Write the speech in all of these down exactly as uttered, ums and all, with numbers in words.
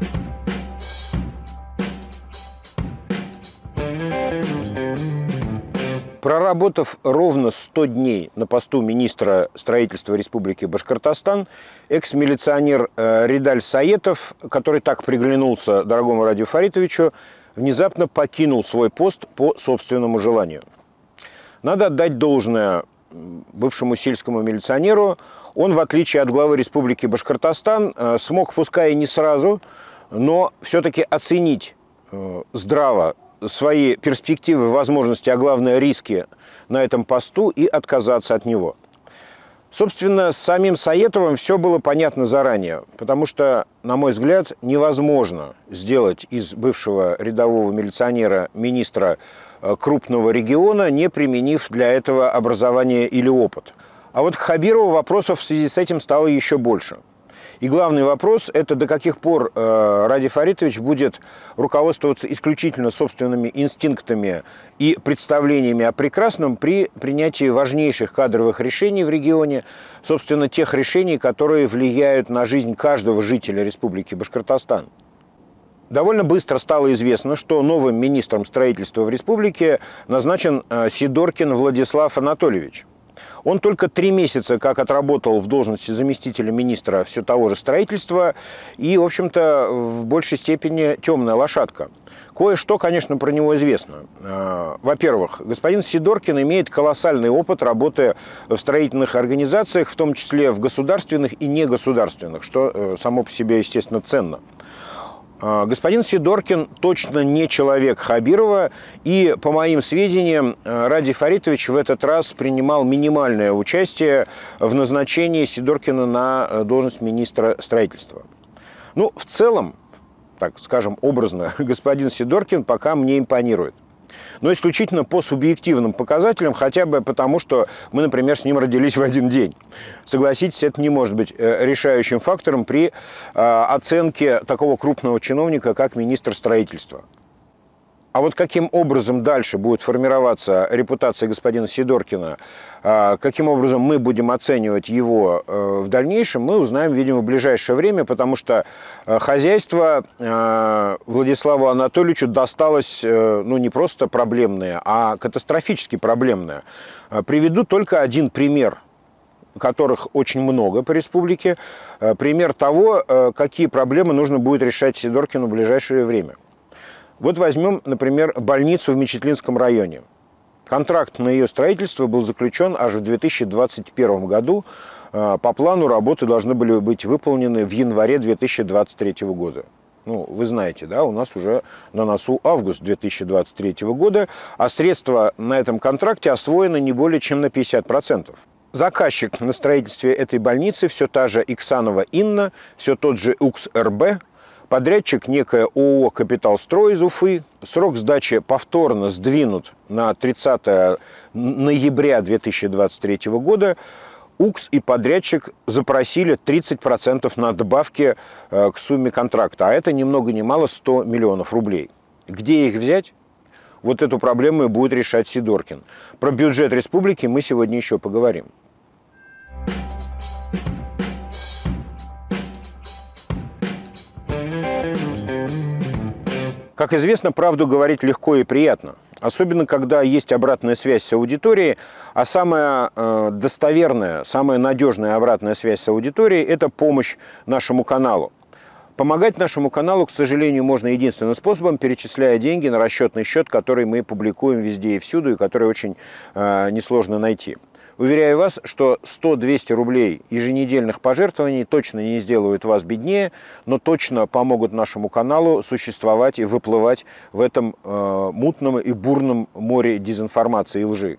Проработав ровно сто дней на посту министра строительства Республики Башкортостан, экс-милиционер Редаль Саетов, который так приглянулся дорогому Радию Фаритовичу, внезапно покинул свой пост по собственному желанию. Надо отдать должное бывшему сельскому милиционеру. Он, в отличие от главы Республики Башкортостан, смог, пускай и не сразу, но все-таки оценить здраво свои перспективы, возможности, а главное риски на этом посту и отказаться от него. Собственно, с самим Саетовым все было понятно заранее, потому что, на мой взгляд, невозможно сделать из бывшего рядового милиционера министра крупного региона, не применив для этого образование или опыт. А вот к Хабирову вопросов в связи с этим стало еще больше. И главный вопрос – это до каких пор э, Радий Фаритович будет руководствоваться исключительно собственными инстинктами и представлениями о прекрасном при принятии важнейших кадровых решений в регионе, собственно, тех решений, которые влияют на жизнь каждого жителя Республики Башкортостан. Довольно быстро стало известно, что новым министром строительства в республике назначен э, Сидоркин Владислав Анатольевич. Он только три месяца как отработал в должности заместителя министра все того же строительства и, в общем-то, в большей степени темная лошадка. Кое-что, конечно, про него известно. Во-первых, господин Сидоркин имеет колоссальный опыт работы в строительных организациях, в том числе в государственных и негосударственных, что само по себе, естественно, ценно. Господин Сидоркин точно не человек Хабирова, и, по моим сведениям, Радий Фаритович в этот раз принимал минимальное участие в назначении Сидоркина на должность министра строительства. Ну, в целом, так скажем образно, господин Сидоркин пока мне импонирует. Но исключительно по субъективным показателям, хотя бы потому, что мы, например, с ним родились в один день. Согласитесь, это не может быть решающим фактором при оценке такого крупного чиновника, как министр строительства. А вот каким образом дальше будет формироваться репутация господина Сидоркина, каким образом мы будем оценивать его в дальнейшем, мы узнаем, видимо, в ближайшее время, потому что хозяйство Владиславу Анатольевичу досталось, ну, не просто проблемное, а катастрофически проблемное. Приведу только один пример, которых очень много по республике, пример того, какие проблемы нужно будет решать Сидоркину в ближайшее время. Вот возьмем, например, больницу в Мечетлинском районе. Контракт на ее строительство был заключен аж в две тысячи двадцать первом году. По плану работы должны были быть выполнены в январе две тысячи двадцать третьего года. Ну, вы знаете, да, у нас уже на носу август две тысячи двадцать третьего года, а средства на этом контракте освоены не более чем на пятьдесят процентов. Заказчик на строительстве этой больницы все та же Иксанова Инна, все тот же УКС-РБ. Подрядчик некая ООО «Капиталстрой» из Уфы. Срок сдачи повторно сдвинут на тридцатое ноября две тысячи двадцать третьего года. УКС и подрядчик запросили тридцать процентов надбавки к сумме контракта, а это ни много ни мало сто миллионов рублей. Где их взять? Вот эту проблему и будет решать Сидоркин. Про бюджет республики мы сегодня еще поговорим. Как известно, правду говорить легко и приятно. Особенно, когда есть обратная связь с аудиторией. А самая э, достоверная, самая надежная обратная связь с аудиторией – это помощь нашему каналу. Помогать нашему каналу, к сожалению, можно единственным способом, перечисляя деньги на расчетный счет, который мы публикуем везде и всюду, и который очень э, несложно найти. Уверяю вас, что сто-двести рублей еженедельных пожертвований точно не сделают вас беднее, но точно помогут нашему каналу существовать и выплывать в этом э, мутном и бурном море дезинформации и лжи.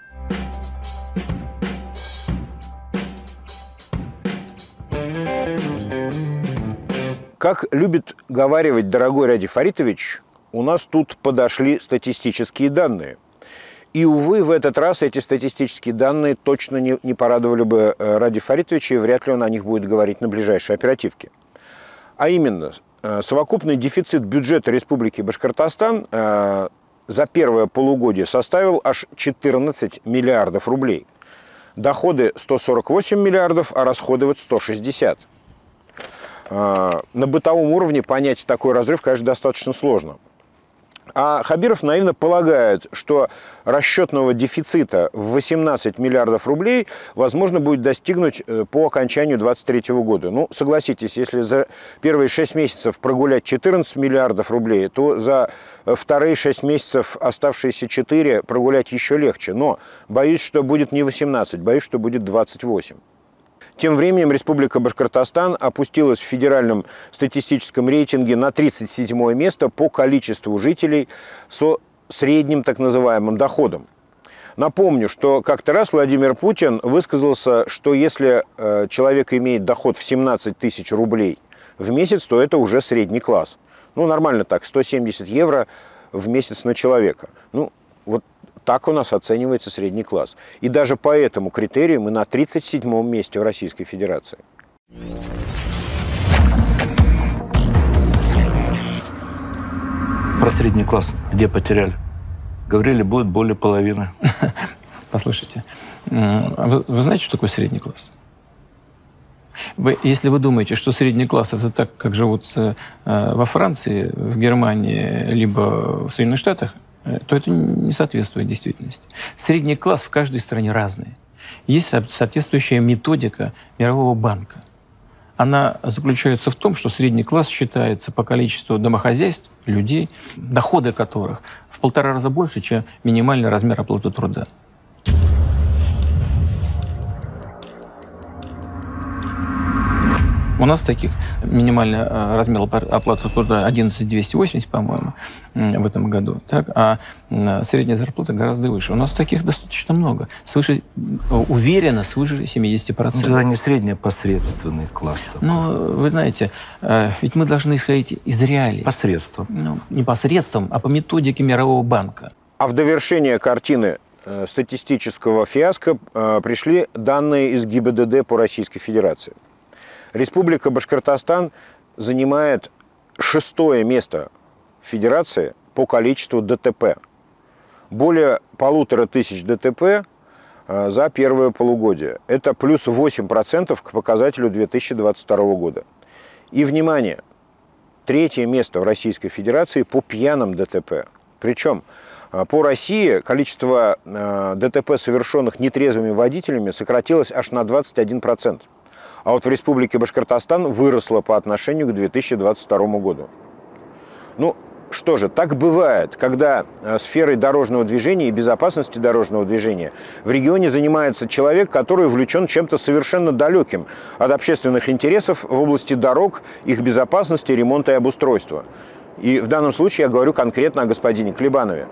Как любит говаривать дорогой Радий Фаритович, у нас тут подошли статистические данные. И, увы, в этот раз эти статистические данные точно не, не порадовали бы Радия Фаритовича, и вряд ли он о них будет говорить на ближайшей оперативке. А именно, совокупный дефицит бюджета Республики Башкортостан э, за первое полугодие составил аж четырнадцать миллиардов рублей. Доходы сто сорок восемь миллиардов, а расходы вот сто шестьдесят. на бытовом уровне понять такой разрыв, конечно, достаточно сложно. А Хабиров наивно полагает, что расчетного дефицита в восемнадцать миллиардов рублей возможно будет достигнуть по окончанию две тысячи двадцать третьего года. Ну, согласитесь, если за первые шесть месяцев прогулять четырнадцать миллиардов рублей, то за вторые шесть месяцев оставшиеся четыре прогулять еще легче. Но боюсь, что будет не восемнадцать, боюсь, что будет двадцать восемь. Тем временем Республика Башкортостан опустилась в федеральном статистическом рейтинге на тридцать седьмое место по количеству жителей со средним так называемым доходом. Напомню, что как-то раз Владимир Путин высказался, что если э, человек имеет доход в семнадцать тысяч рублей в месяц, то это уже средний класс. Ну, нормально так, сто семьдесят евро в месяц на человека. Ну, вот так у нас оценивается средний класс. И даже по этому критерию мы на тридцать седьмом месте в Российской Федерации. Про средний класс где потеряли? Говорили, будет более половины. Послушайте, вы, вы знаете, что такое средний класс? Вы, если вы думаете, что средний класс – это так, как живут э, во Франции, в Германии, либо в Соединенных Штатах, то это не соответствует действительности. Средний класс в каждой стране разный. Есть соответствующая методика Мирового банка. Она заключается в том, что средний класс считается по количеству домохозяйств, людей, доходы которых в полтора раза больше, чем минимальный размер оплаты труда. У нас таких минимальный размер оплаты труда одиннадцать тысяч двести восемьдесят, по-моему, в этом году. Так? А средняя зарплата гораздо выше. У нас таких достаточно много. Свыше, уверенно, свыше семидесяти процентов. Это не средний, а посредственный класс. Но вы знаете, ведь мы должны исходить из реалий. Посредством. Ну, не посредством, а по методике Мирового банка. А в довершение картины статистического фиаско пришли данные из ГИБДД по Российской Федерации. Республика Башкортостан занимает шестое место в Федерации по количеству ДТП. Более полутора тысяч ДТП за первое полугодие. Это плюс восемь процентов к показателю две тысячи двадцать второго года. И, внимание, третье место в Российской Федерации по пьяным ДТП. Причем по России количество ДТП, совершенных нетрезвыми водителями, сократилось аж на двадцать один процент. А вот в Республике Башкортостан выросло по отношению к две тысячи двадцать второму году. Ну, что же, так бывает, когда сферой дорожного движения и безопасности дорожного движения в регионе занимается человек, который увлечен чем-то совершенно далеким от общественных интересов в области дорог, их безопасности, ремонта и обустройства. И в данном случае я говорю конкретно о господине Клебанове.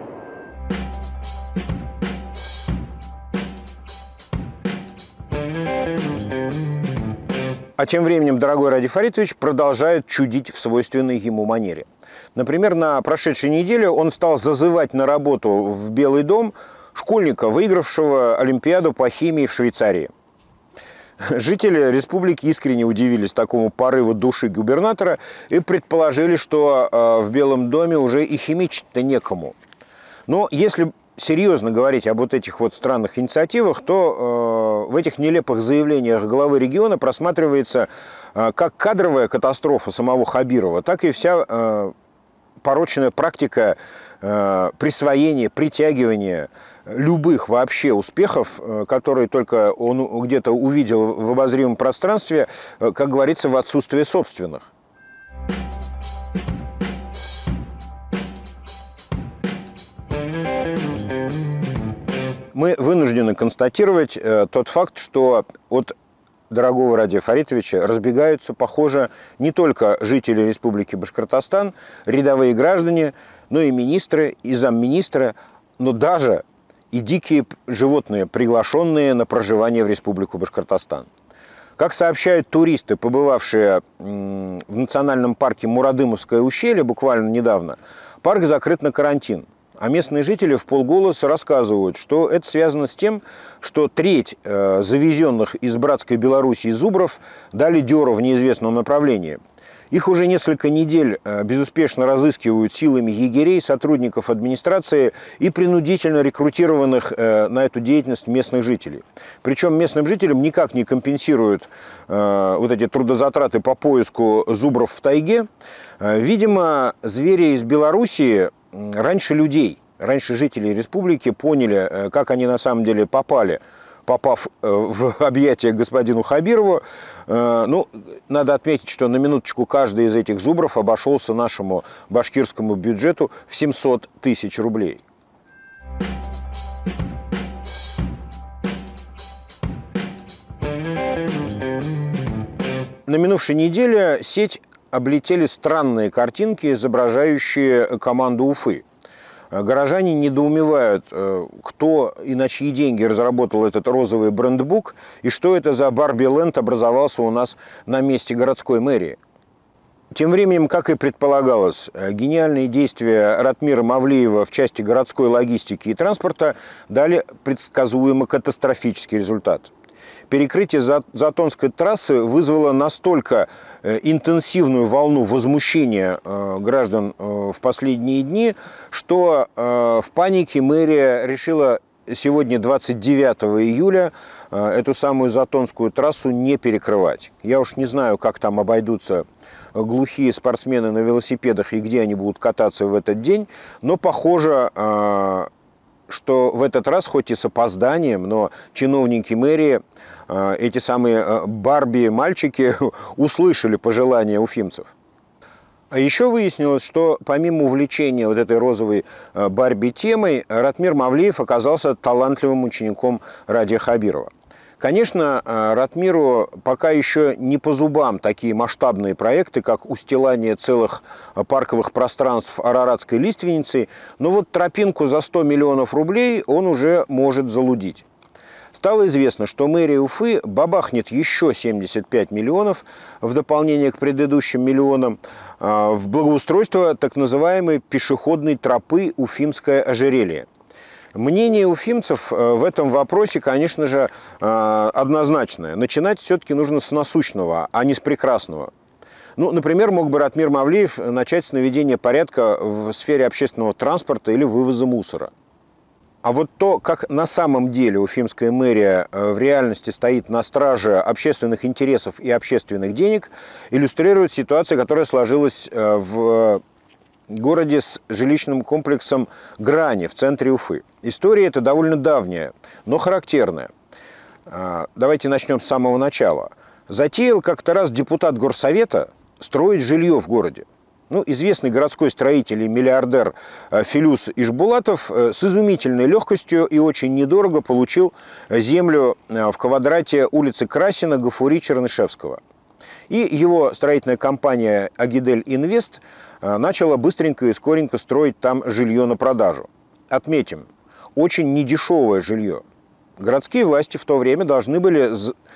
А тем временем дорогой Ради Фаритович продолжает чудить в свойственной ему манере. Например, на прошедшей неделе он стал зазывать на работу в Белый дом школьника, выигравшего Олимпиаду по химии в Швейцарии. Жители республики искренне удивились такому порыву души губернатора и предположили, что в Белом доме уже и химичить-то некому. Но если серьезно говорить об вот этих вот странных инициативах, то э, в этих нелепых заявлениях главы региона просматривается э, как кадровая катастрофа самого Хабирова, так и вся э, порочная практика э, присвоения, притягивания любых вообще успехов, э, которые только он где-то увидел в обозримом пространстве, э, как говорится, в отсутствие собственных. Мы вынуждены констатировать э, тот факт, что от дорогого Радия Фаритовича разбегаются, похоже, не только жители Республики Башкортостан, рядовые граждане, но и министры, и замминистра, но даже и дикие животные, приглашенные на проживание в Республику Башкортостан. Как сообщают туристы, побывавшие в национальном парке Мурадымовское ущелье буквально недавно, парк закрыт на карантин. А местные жители вполголоса рассказывают, что это связано с тем, что треть э, завезенных из братской Белоруссии зубров дали дёру в неизвестном направлении. Их уже несколько недель безуспешно разыскивают силами егерей, сотрудников администрации и принудительно рекрутированных на эту деятельность местных жителей. Причем местным жителям никак не компенсируют вот эти трудозатраты по поиску зубров в тайге. Видимо, звери из Белоруссии раньше людей, раньше жителей республики поняли, как они на самом деле попали, попав в объятия господину Хабирову. Ну, надо отметить, что на минуточку каждый из этих зубров обошелся нашему башкирскому бюджету в семьсот тысяч рублей. На минувшей неделе сеть облетели странные картинки, изображающие команду Уфы. Горожане недоумевают, кто и на чьи деньги разработал этот розовый брендбук, и что это за Барби-ленд образовался у нас на месте городской мэрии. Тем временем, как и предполагалось, гениальные действия Ратмира Мавлиева в части городской логистики и транспорта дали предсказуемо катастрофический результат. Перекрытие Затонской трассы вызвало настолько интенсивную волну возмущения граждан в последние дни, что в панике мэрия решила сегодня, двадцать девятого июля, эту самую Затонскую трассу не перекрывать. Я уж не знаю, как там обойдутся глухие спортсмены на велосипедах и где они будут кататься в этот день, но похоже, что в этот раз, хоть и с опозданием, но чиновники мэрии, эти самые Барби-мальчики, услышали пожелания уфимцев. А еще выяснилось, что помимо увлечения вот этой розовой Барби-темой, Ратмир Мавлиев оказался талантливым учеником Радия Хабирова. Конечно, Ратмиру пока еще не по зубам такие масштабные проекты, как устилание целых парковых пространств Араратской лиственницей, но вот тропинку за сто миллионов рублей он уже может залудить. Стало известно, что мэрия Уфы бабахнет еще семьдесят пять миллионов в дополнение к предыдущим миллионам в благоустройство так называемой пешеходной тропы Уфимское ожерелье. Мнение уфимцев в этом вопросе, конечно же, однозначное. Начинать все-таки нужно с насущного, а не с прекрасного. Ну, например, мог бы Ратмир Мавлиев начать с наведения порядка в сфере общественного транспорта или вывоза мусора. А вот то, как на самом деле уфимская мэрия в реальности стоит на страже общественных интересов и общественных денег, иллюстрирует ситуация, которая сложилась в городе с жилищным комплексом «Грани» в центре Уфы. История эта довольно давняя, но характерная. Давайте начнем с самого начала. Затеял как-то раз депутат горсовета строить жилье в городе. Ну, известный городской строитель и миллиардер Филюс Ишбулатов с изумительной легкостью и очень недорого получил землю в квадрате улицы Красина, Гафури, Чернышевского. И его строительная компания «Агидель Инвест» начала быстренько и скоренько строить там жилье на продажу. Отметим, очень недешевое жилье. Городские власти в то время должны были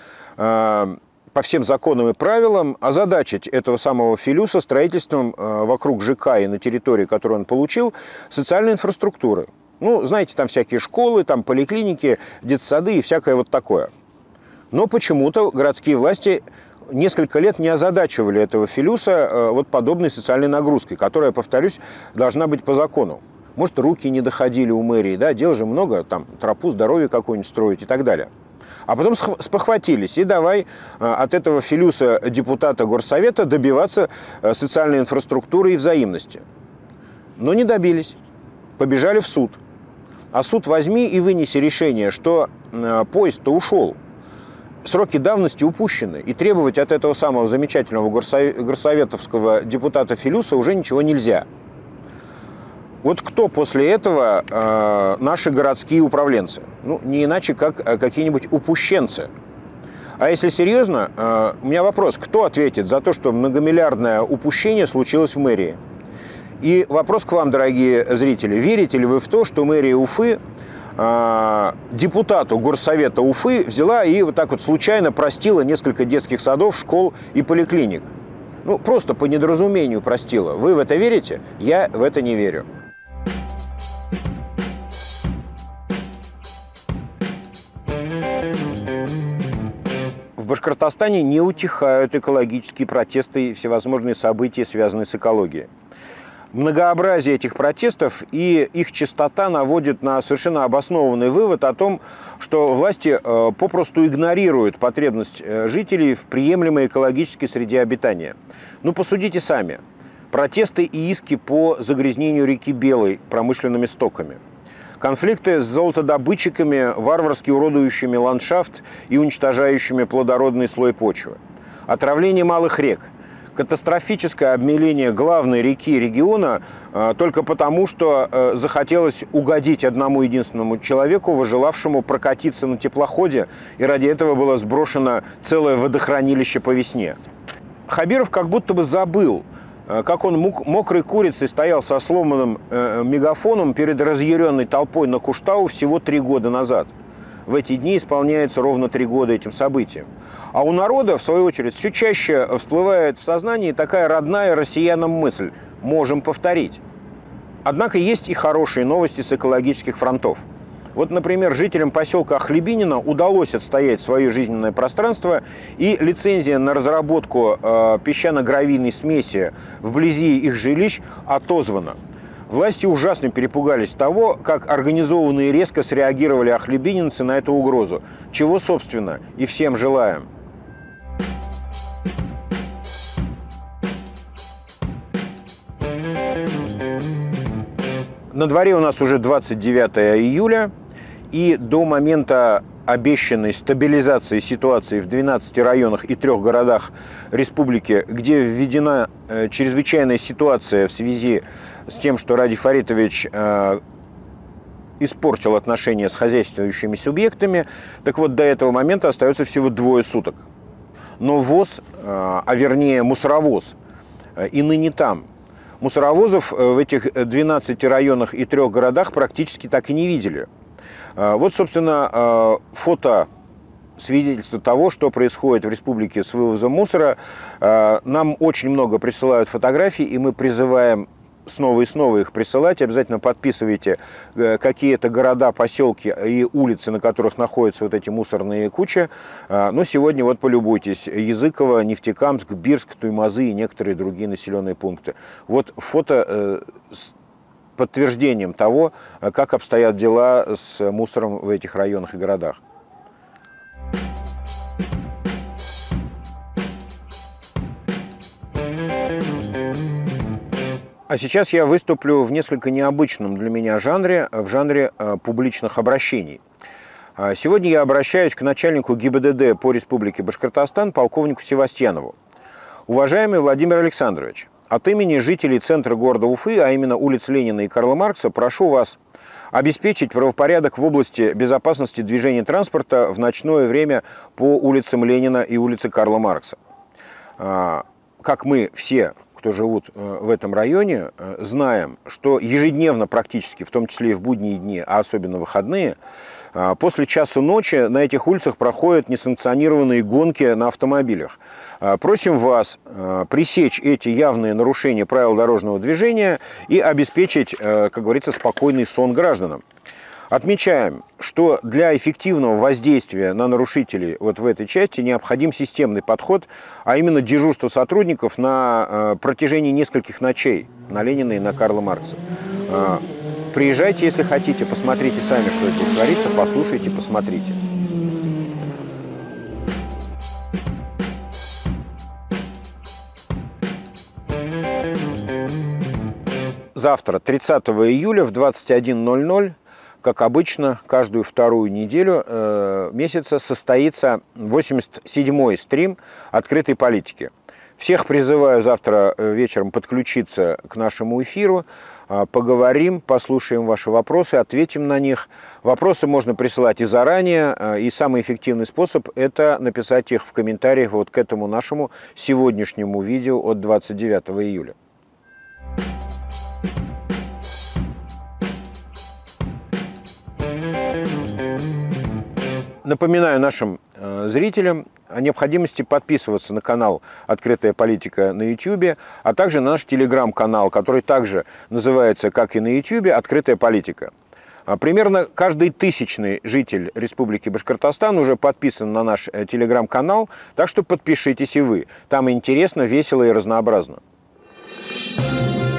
по всем законам и правилам озадачить этого самого Филюса строительством вокруг ЖК и на территории, которую он получил, социальной инфраструктуры. Ну, знаете, там всякие школы, там поликлиники, детсады и всякое вот такое. Но почему-то городские власти несколько лет не озадачивали этого Филюса вот подобной социальной нагрузкой, которая, повторюсь, должна быть по закону. Может, руки не доходили у мэрии, да, дел же много, там, тропу здоровья какую-нибудь строить и так далее. А потом спохватились, и давай от этого Филюса, депутата горсовета, добиваться социальной инфраструктуры и взаимности. Но не добились, побежали в суд. А суд возьми и вынеси решение, что поезд-то ушел, сроки давности упущены, и требовать от этого самого замечательного горсоветовского депутата Филюса уже ничего нельзя. Вот кто после этого э, наши городские управленцы? Ну, не иначе, как э, какие-нибудь упущенцы. А если серьезно, э, у меня вопрос, кто ответит за то, что многомиллиардное упущение случилось в мэрии? И вопрос к вам, дорогие зрители. Верите ли вы в то, что мэрия Уфы э, депутату горсовета Уфы взяла и вот так вот случайно простила несколько детских садов, школ и поликлиник? Ну, просто по недоразумению простила. Вы в это верите? Я в это не верю. В Башкортостане не утихают экологические протесты и всевозможные события, связанные с экологией. Многообразие этих протестов и их частота наводит на совершенно обоснованный вывод о том, что власти э, попросту игнорируют потребность жителей в приемлемой экологической среде обитания. Ну, посудите сами. Протесты и иски по загрязнению реки Белой промышленными стоками. Конфликты с золотодобытчиками, варварски уродующими ландшафт и уничтожающими плодородный слой почвы. Отравление малых рек. Катастрофическое обмеление главной реки региона э, только потому, что э, захотелось угодить одному единственному человеку, возжелавшему прокатиться на теплоходе, и ради этого было сброшено целое водохранилище по весне. Хабиров как будто бы забыл, э, как он мук, мокрой курицей стоял со сломанным э, мегафоном перед разъяренной толпой на Куштау всего три года назад. В эти дни исполняется ровно три года этим событиям. А у народа, в свою очередь, все чаще всплывает в сознании такая родная россиянам мысль – можем повторить. Однако есть и хорошие новости с экологических фронтов. Вот, например, жителям поселка Ахлебинина удалось отстоять свое жизненное пространство, и лицензия на разработку э, песчано-гравийной смеси вблизи их жилищ отозвана. Власти ужасно перепугались того, как организованно и резко среагировали ахлебининцы на эту угрозу, чего, собственно, и всем желаем. На дворе у нас уже двадцать девятое июля, и до момента обещанной стабилизации ситуации в двенадцати районах и трех городах республики, где введена э, чрезвычайная ситуация в связи с тем, что Ради Фаритович э, испортил отношения с хозяйствующими субъектами, так вот до этого момента остается всего двое суток. Но ВОЗ, э, а вернее мусоровоз, э, и ныне там. Мусоровозов в этих двенадцати районах и трех городах практически так и не видели. Вот, собственно, фото свидетельство того, что происходит в республике с вывозом мусора. Нам очень много присылают фотографий, и мы призываем снова и снова их присылать. Обязательно подписывайте, какие это города, поселки и улицы, на которых находятся вот эти мусорные кучи. Но сегодня вот полюбуйтесь. Языково, Нефтекамск, Бирск, Туймазы и некоторые другие населенные пункты. Вот фото с подтверждением того, как обстоят дела с мусором в этих районах и городах. А сейчас я выступлю в несколько необычном для меня жанре, в жанре э, публичных обращений. Сегодня я обращаюсь к начальнику ГИБДД по Республике Башкортостан, полковнику Севастьянову. Уважаемый Владимир Александрович, от имени жителей центра города Уфы, а именно улиц Ленина и Карла Маркса, прошу вас обеспечить правопорядок в области безопасности движения транспорта в ночное время по улицам Ленина и улице Карла Маркса. Как мы все, кто живут в этом районе, знаем, что ежедневно практически, в том числе и в будние дни, а особенно выходные, после часа ночи на этих улицах проходят несанкционированные гонки на автомобилях. Просим вас пресечь эти явные нарушения правил дорожного движения и обеспечить, как говорится, спокойный сон гражданам. Отмечаем, что для эффективного воздействия на нарушителей вот в этой части необходим системный подход, а именно дежурство сотрудников на протяжении нескольких ночей на Ленина и на Карла Маркса. Приезжайте, если хотите, посмотрите сами, что здесь творится, послушайте, посмотрите. Завтра, тридцатого июля в двадцать один ноль ноль, как обычно, каждую вторую неделю э, месяца состоится восемьдесят седьмой стрим «Открытой политики». Всех призываю завтра вечером подключиться к нашему эфиру. Поговорим, послушаем ваши вопросы, ответим на них. Вопросы можно присылать и заранее, и самый эффективный способ – это написать их в комментариях вот к этому нашему сегодняшнему видео от двадцать девятого июля. Напоминаю нашим э, зрителям о необходимости подписываться на канал «Открытая политика» на ютубе, а также на наш телеграм-канал, который также называется, как и на ютубе, «Открытая политика». А примерно каждый тысячный житель Республики Башкортостан уже подписан на наш телеграм-канал, так что подпишитесь и вы. Там интересно, весело и разнообразно.